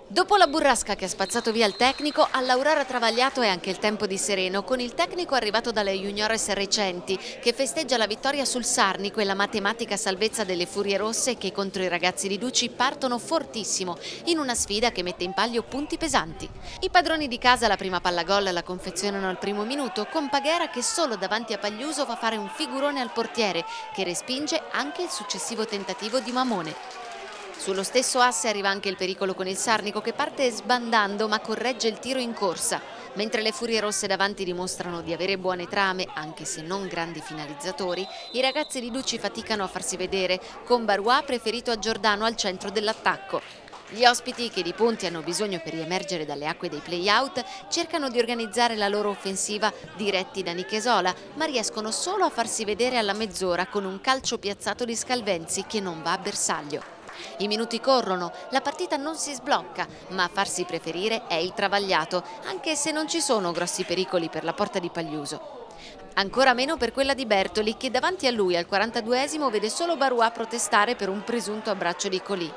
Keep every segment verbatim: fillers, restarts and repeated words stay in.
Dopo la burrasca che ha spazzato via il tecnico, all'Aurora Travagliato è anche il tempo di sereno, con il tecnico arrivato dalle juniores recenti, che festeggia la vittoria sul Sarnico e la matematica salvezza delle Furie Rosse che contro i ragazzi di Duci partono fortissimo, in una sfida che mette in palio punti pesanti. I padroni di casa la prima palla gol la confezionano al primo minuto, con Paghera che solo davanti a Pagliuso fa fare un figurone al portiere, che respinge anche il successivo tentativo di Mamone. Sullo stesso asse arriva anche il pericolo con il Sarnico che parte sbandando ma corregge il tiro in corsa. Mentre le Furie Rosse davanti dimostrano di avere buone trame, anche se non grandi finalizzatori, i ragazzi di Duci faticano a farsi vedere, con Barois preferito a Giordano al centro dell'attacco. Gli ospiti, che di punti hanno bisogno per riemergere dalle acque dei play-out, cercano di organizzare la loro offensiva diretti da Nichesola, ma riescono solo a farsi vedere alla mezz'ora con un calcio piazzato di Scalvenzi che non va a bersaglio. I minuti corrono, la partita non si sblocca, ma a farsi preferire è il Travagliato, anche se non ci sono grossi pericoli per la porta di Pagliuso. Ancora meno per quella di Bertoli, che davanti a lui al quarantaduesimo vede solo Barois protestare per un presunto abbraccio di Colì.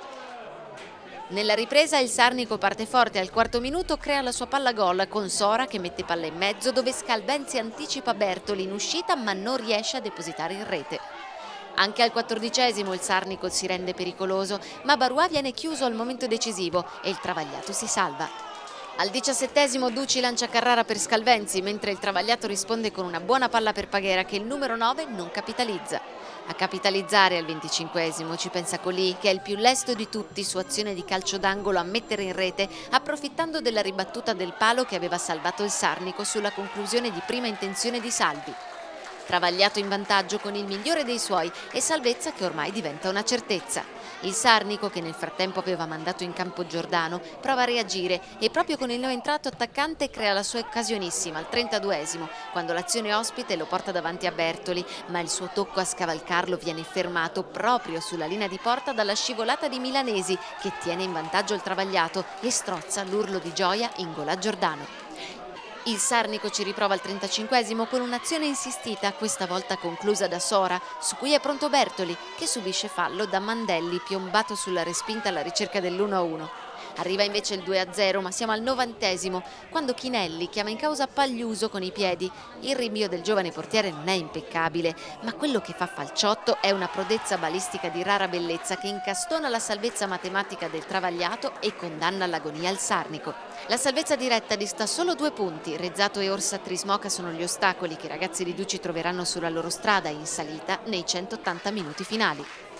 Nella ripresa il Sarnico parte forte, al quarto minuto crea la sua palla gol con Sora che mette palla in mezzo, dove Scalvenzi anticipa Bertoli in uscita ma non riesce a depositare in rete. Anche al quattordicesimo il Sarnico si rende pericoloso, ma Barois viene chiuso al momento decisivo e il Travagliato si salva. Al diciassettesimo Duci lancia Carrara per Scalvenzi, mentre il Travagliato risponde con una buona palla per Paghera che il numero nove non capitalizza. A capitalizzare al venticinquesimo ci pensa Colì, che è il più lesto di tutti su azione di calcio d'angolo a mettere in rete, approfittando della ribattuta del palo che aveva salvato il Sarnico sulla conclusione di prima intenzione di Salvi. Travagliato in vantaggio con il migliore dei suoi e salvezza che ormai diventa una certezza. Il Sarnico, che nel frattempo aveva mandato in campo Giordano, prova a reagire e proprio con il neoentrato attaccante crea la sua occasionissima al trentaduesimo, quando l'azione ospite lo porta davanti a Bertoli, ma il suo tocco a scavalcarlo viene fermato proprio sulla linea di porta dalla scivolata di Milanesi, che tiene in vantaggio il Travagliato e strozza l'urlo di gioia in gol a Giordano. Il Sarnico ci riprova al trentacinquesimo con un'azione insistita, questa volta conclusa da Sora, su cui è pronto Bertoli, che subisce fallo da Mandelli, piombato sulla respinta alla ricerca dell'uno a uno. Arriva invece il due a zero, ma siamo al novantesimo, quando Chinelli chiama in causa Pagliuso con i piedi. Il rinvio del giovane portiere non è impeccabile, ma quello che fa Falciotto è una prodezza balistica di rara bellezza che incastona la salvezza matematica del Travagliato e condanna all'agonia il Sarnico. La salvezza diretta dista solo due punti. Rezzato e Orsa Trismoca sono gli ostacoli che i ragazzi di Duci troveranno sulla loro strada in salita nei centottanta minuti finali.